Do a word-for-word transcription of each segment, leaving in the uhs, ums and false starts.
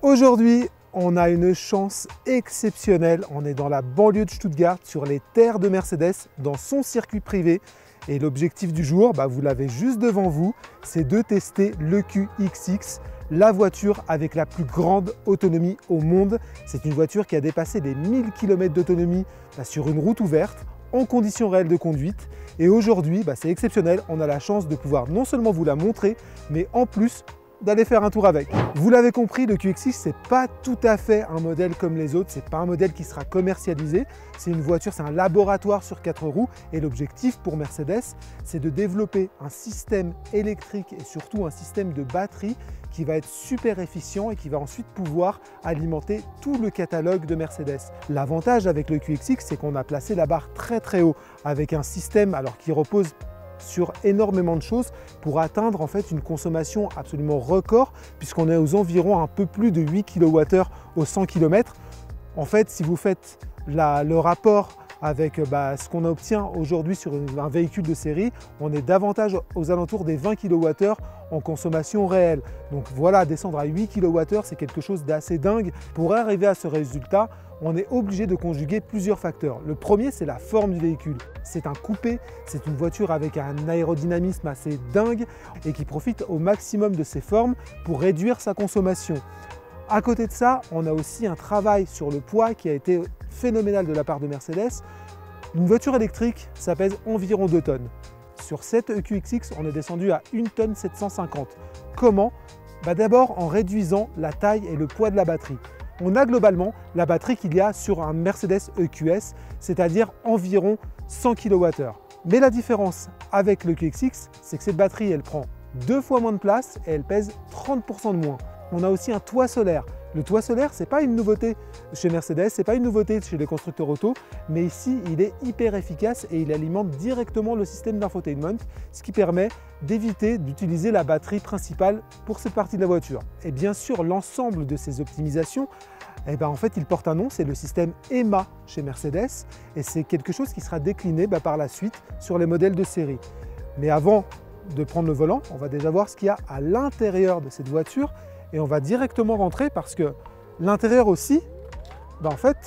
Aujourd'hui, on a une chance exceptionnelle. On est dans la banlieue de Stuttgart, sur les terres de Mercedes, dans son circuit privé. Et l'objectif du jour, bah vous l'avez juste devant vous, c'est de tester le Q X X, la voiture avec la plus grande autonomie au monde. C'est une voiture qui a dépassé les mille kilomètres d'autonomie bah, sur une route ouverte, en conditions réelles de conduite. Et aujourd'hui, bah, c'est exceptionnel, on a la chance de pouvoir non seulement vous la montrer, mais en plus d'aller faire un tour avec. Vous l'avez compris, le Q X X, c'est pas tout à fait un modèle comme les autres, c'est pas un modèle qui sera commercialisé, c'est une voiture, c'est un laboratoire sur quatre roues et l'objectif pour Mercedes, c'est de développer un système électrique et surtout un système de batterie qui va être super efficient et qui va ensuite pouvoir alimenter tout le catalogue de Mercedes. L'avantage avec le Q X X, c'est qu'on a placé la barre très très haut avec un système alors qui repose sur énormément de choses pour atteindre en fait une consommation absolument record puisqu'on est aux environs un peu plus de huit kilowattheures au cent kilomètres. En fait, si vous faites la, le rapport avec bah, ce qu'on obtient aujourd'hui sur une, un véhicule de série, on est davantage aux alentours des vingt kilowattheures en consommation réelle. Donc voilà, descendre à huit kilowattheures, c'est quelque chose d'assez dingue. Pour arriver à ce résultat, on est obligé de conjuguer plusieurs facteurs. Le premier, c'est la forme du véhicule. C'est un coupé, c'est une voiture avec un aérodynamisme assez dingue et qui profite au maximum de ses formes pour réduire sa consommation. À côté de ça, on a aussi un travail sur le poids qui a été phénoménal de la part de Mercedes. Une voiture électrique, ça pèse environ deux tonnes. Sur cette Q X X, on est descendu à une tonne sept cent cinquante. Comment? Bah D'abord en réduisant la taille et le poids de la batterie. On a globalement la batterie qu'il y a sur un Mercedes E Q S, c'est-à-dire environ cent kilowattheures. Mais la différence avec le Q X X, c'est que cette batterie, elle prend deux fois moins de place et elle pèse trente pour cent de moins. On a aussi un toit solaire. Le toit solaire, ce n'est pas une nouveauté chez Mercedes, ce n'est pas une nouveauté chez les constructeurs auto, mais ici, il est hyper efficace et il alimente directement le système d'infotainment, ce qui permet d'éviter d'utiliser la batterie principale pour cette partie de la voiture. Et bien sûr, l'ensemble de ces optimisations, eh ben, en fait, il porte un nom, c'est le système E M A chez Mercedes, et c'est quelque chose qui sera décliné bah, par la suite sur les modèles de série. Mais avant de prendre le volant, on va déjà voir ce qu'il y a à l'intérieur de cette voiture, et on va directement rentrer parce que l'intérieur aussi, ben en fait,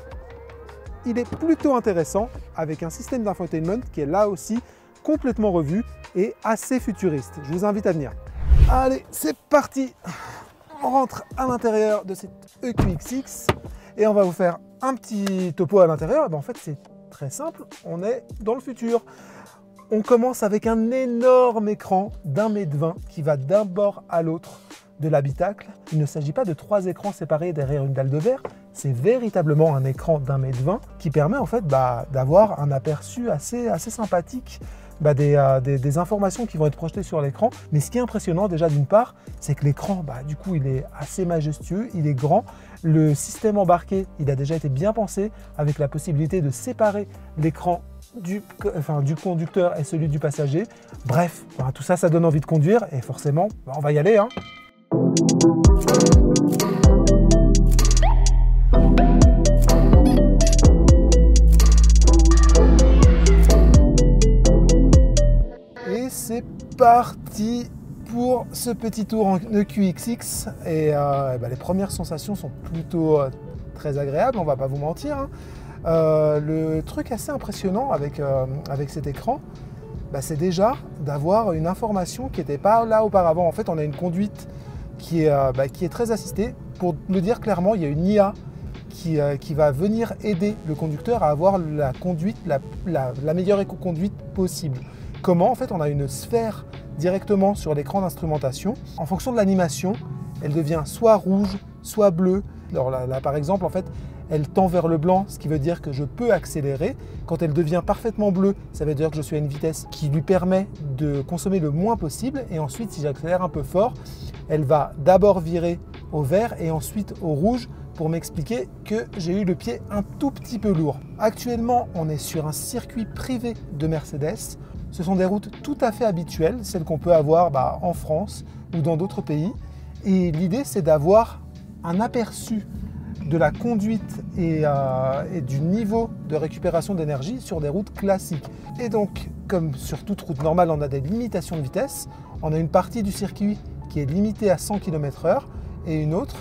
il est plutôt intéressant avec un système d'infotainment qui est là aussi complètement revu et assez futuriste. Je vous invite à venir. Allez, c'est parti. On rentre à l'intérieur de cette E Q X X et on va vous faire un petit topo à l'intérieur. Ben en fait, c'est très simple. On est dans le futur. On commence avec un énorme écran d'un mètre vingt qui va d'un bord à l'autre de l'habitacle. Il ne s'agit pas de trois écrans séparés derrière une dalle de verre, c'est véritablement un écran d'un mètre vingt qui permet en fait bah, d'avoir un aperçu assez, assez sympathique bah, des, euh, des, des informations qui vont être projetées sur l'écran. Mais ce qui est impressionnant déjà d'une part, c'est que l'écran, bah, du coup, il est assez majestueux, il est grand. Le système embarqué, il a déjà été bien pensé avec la possibilité de séparer l'écran Du, enfin, du conducteur et celui du passager. Bref, ben, tout ça, ça donne envie de conduire et forcément, ben, on va y aller. Hein. Et c'est parti pour ce petit tour en E Q X X. Et euh, ben, les premières sensations sont plutôt euh, très agréables, on va pas vous mentir. Hein. Euh, le truc assez impressionnant avec, euh, avec cet écran, bah, c'est déjà d'avoir une information qui n'était pas là auparavant. En fait, on a une conduite qui est, euh, bah, qui est très assistée. Pour le dire clairement, il y a une I A qui, euh, qui va venir aider le conducteur à avoir la conduite, la, la, la meilleure éco-conduite possible. Comment? En fait, on a une sphère directement sur l'écran d'instrumentation. En fonction de l'animation, elle devient soit rouge, soit bleue. Alors là, là, par exemple, en fait, elle tend vers le blanc, ce qui veut dire que je peux accélérer. Quand elle devient parfaitement bleue, ça veut dire que je suis à une vitesse qui lui permet de consommer le moins possible. Et ensuite, si j'accélère un peu fort, elle va d'abord virer au vert et ensuite au rouge pour m'expliquer que j'ai eu le pied un tout petit peu lourd. Actuellement, on est sur un circuit privé de Mercedes. Ce sont des routes tout à fait habituelles, celles qu'on peut avoir bah, en France ou dans d'autres pays. Et l'idée, c'est d'avoir un aperçu de la conduite et, euh, et du niveau de récupération d'énergie sur des routes classiques. Et donc, comme sur toute route normale, on a des limitations de vitesse. On a une partie du circuit qui est limitée à cent kilomètres heure et une autre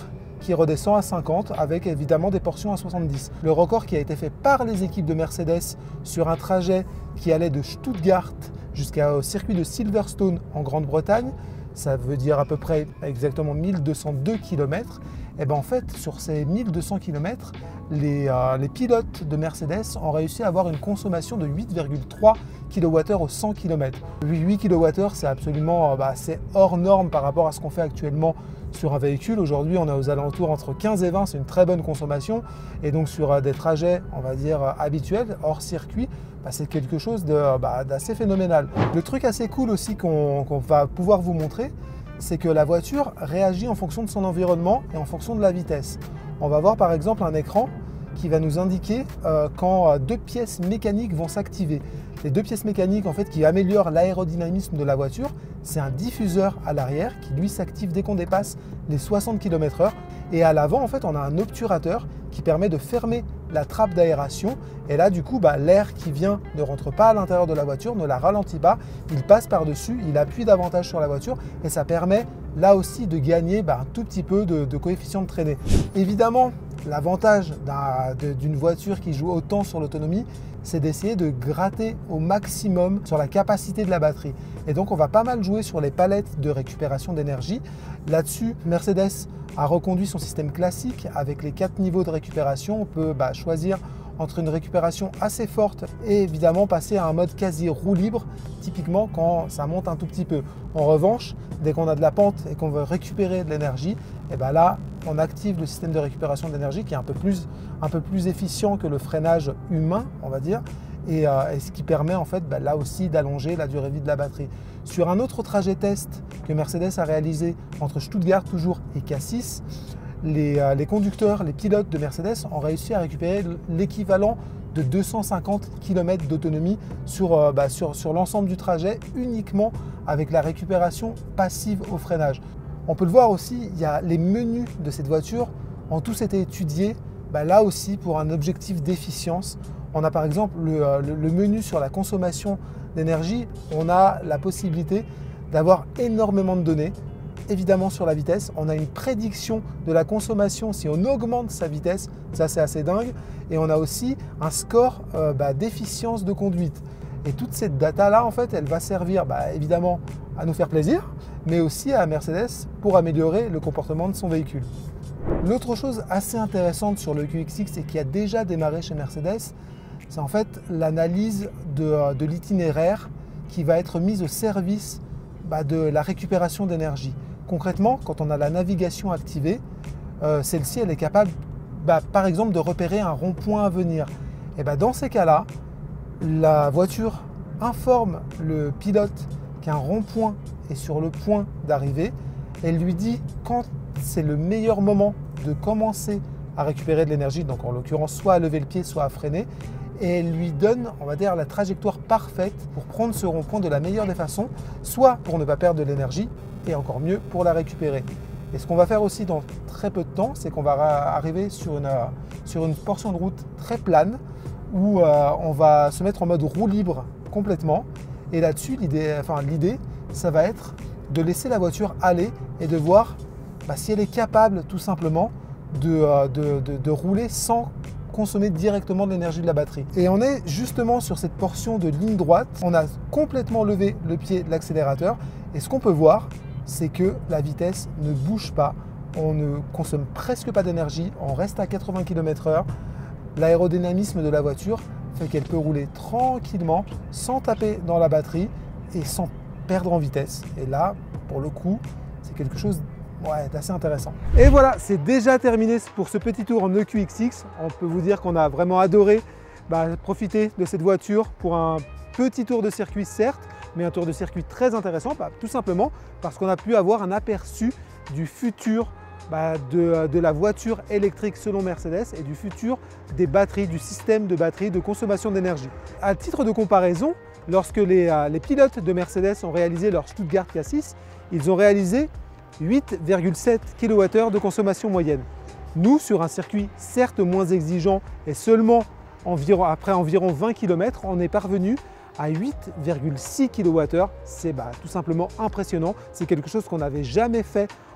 qui redescend à cinquante avec évidemment des portions à soixante-dix. Le record qui a été fait par les équipes de Mercedes sur un trajet qui allait de Stuttgart jusqu'au circuit de Silverstone en Grande-Bretagne, ça veut dire à peu près exactement mille deux cent deux kilomètres. Et ben en fait, sur ces mille deux cents kilomètres, les, euh, les pilotes de Mercedes ont réussi à avoir une consommation de huit virgule trois kilowattheures au cent kilomètres. huit kilowattheures, c'est absolument bah, c'est hors norme par rapport à ce qu'on fait actuellement sur un véhicule. Aujourd'hui, on est aux alentours entre quinze et vingt, c'est une très bonne consommation. Et donc sur euh, des trajets, on va dire, euh, habituels, hors circuit, bah, c'est quelque chose de, bah, d'assez phénoménal. Le truc assez cool aussi qu'on qu'on va pouvoir vous montrer, c'est que la voiture réagit en fonction de son environnement et en fonction de la vitesse. On va voir par exemple un écran qui va nous indiquer euh, quand euh, deux pièces mécaniques vont s'activer. Les deux pièces mécaniques en fait, qui améliorent l'aérodynamisme de la voiture, c'est un diffuseur à l'arrière qui lui s'active dès qu'on dépasse les soixante kilomètres heure. Et à l'avant, en fait, on a un obturateur qui permet de fermer la trappe d'aération. Et là, du coup, bah, l'air qui vient ne rentre pas à l'intérieur de la voiture, ne la ralentit pas, il passe par-dessus, il appuie davantage sur la voiture et ça permet là aussi de gagner bah, un tout petit peu de, de coefficient de traînée. Évidemment, l'avantage d'une voiture qui joue autant sur l'autonomie, c'est d'essayer de gratter au maximum sur la capacité de la batterie. Et donc, on va pas mal jouer sur les palettes de récupération d'énergie. Là-dessus, Mercedes a reconduit son système classique avec les quatre niveaux de récupération. On peut bah, choisir entre une récupération assez forte et évidemment passer à un mode quasi roue libre, typiquement quand ça monte un tout petit peu. En revanche, dès qu'on a de la pente et qu'on veut récupérer de l'énergie, et ben là, on active le système de récupération d'énergie qui est un peu plus, un peu plus efficient que le freinage humain, on va dire, et, euh, et ce qui permet en fait ben là aussi d'allonger la durée de vie de la batterie. Sur un autre trajet test que Mercedes a réalisé entre Stuttgart toujours et Cassis, les, euh, les conducteurs, les pilotes de Mercedes ont réussi à récupérer l'équivalent de deux cent cinquante kilomètres d'autonomie sur, euh, bah, sur, sur l'ensemble du trajet, uniquement avec la récupération passive au freinage. On peut le voir aussi, il y a les menus de cette voiture ont tous été étudiés, bah, là aussi pour un objectif d'efficience. On a par exemple le, euh, le, le menu sur la consommation d'énergie, on a la possibilité d'avoir énormément de données. Évidemment sur la vitesse, on a une prédiction de la consommation si on augmente sa vitesse, ça c'est assez dingue, et on a aussi un score euh, bah, d'efficience de conduite. Et toute cette data là en fait, elle va servir bah, évidemment à nous faire plaisir, mais aussi à Mercedes pour améliorer le comportement de son véhicule. L'autre chose assez intéressante sur le Q X X et qui a déjà démarré chez Mercedes, c'est en fait l'analyse de, de l'itinéraire qui va être mise au service bah, de la récupération d'énergie. Concrètement, quand on a la navigation activée, euh, celle-ci elle est capable bah, par exemple de repérer un rond-point à venir. Et bah, dans ces cas-là, la voiture informe le pilote qu'un rond-point est sur le point d'arriver. Elle lui dit quand c'est le meilleur moment de commencer à récupérer de l'énergie, donc en l'occurrence soit à lever le pied, soit à freiner. Et elle lui donne, on va dire, la trajectoire parfaite pour prendre ce rond-point de la meilleure des façons, soit pour ne pas perdre de l'énergie, et encore mieux pour la récupérer. Et ce qu'on va faire aussi dans très peu de temps, c'est qu'on va arriver sur une, sur une portion de route très plane, où euh, on va se mettre en mode roue libre complètement. Et là-dessus, l'idée, enfin, l'idée, ça va être de laisser la voiture aller et de voir bah, si elle est capable tout simplement de, euh, de, de, de rouler sans consommer directement de l'énergie de la batterie. Et on est justement sur cette portion de ligne droite. On a complètement levé le pied de l'accélérateur et ce qu'on peut voir, c'est que la vitesse ne bouge pas. On ne consomme presque pas d'énergie, on reste à quatre-vingts kilomètres heure. L'aérodynamisme de la voiture fait qu'elle peut rouler tranquillement sans taper dans la batterie et sans perdre en vitesse. Et là, pour le coup, c'est quelque chose ouais, d'assez intéressant. Et voilà, c'est déjà terminé pour ce petit tour en E Q X X. On peut vous dire qu'on a vraiment adoré bah, profiter de cette voiture pour un petit tour de circuit certes, mais un tour de circuit très intéressant, bah, tout simplement parce qu'on a pu avoir un aperçu du futur bah, de, de la voiture électrique selon Mercedes et du futur des batteries, du système de batterie de consommation d'énergie. À titre de comparaison, lorsque les, euh, les pilotes de Mercedes ont réalisé leur Stuttgart Cassis, ils ont réalisé huit virgule sept kilowattheures de consommation moyenne. Nous, sur un circuit certes moins exigeant et seulement environ, après environ vingt kilomètres, on est parvenu à huit virgule six kilowattheures. C'est bah, tout simplement impressionnant. C'est quelque chose qu'on n'avait jamais fait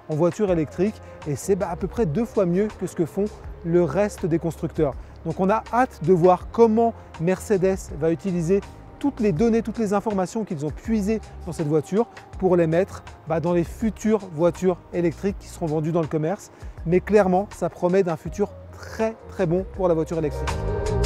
en voiture électrique et c'est bah, à peu près deux fois mieux que ce que font le reste des constructeurs. Donc on a hâte de voir comment Mercedes va utiliser toutes les données, toutes les informations qu'ils ont puisées dans cette voiture pour les mettre bah, dans les futures voitures électriques qui seront vendues dans le commerce. Mais clairement, ça promet d'un futur très très bon pour la voiture électrique.